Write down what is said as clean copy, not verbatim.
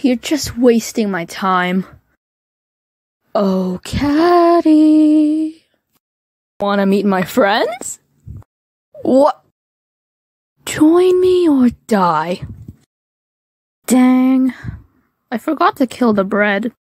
you're just wasting my time. Oh, Caddy. Wanna meet my friends? What? Join me or die? Dang. I forgot to kill the bread.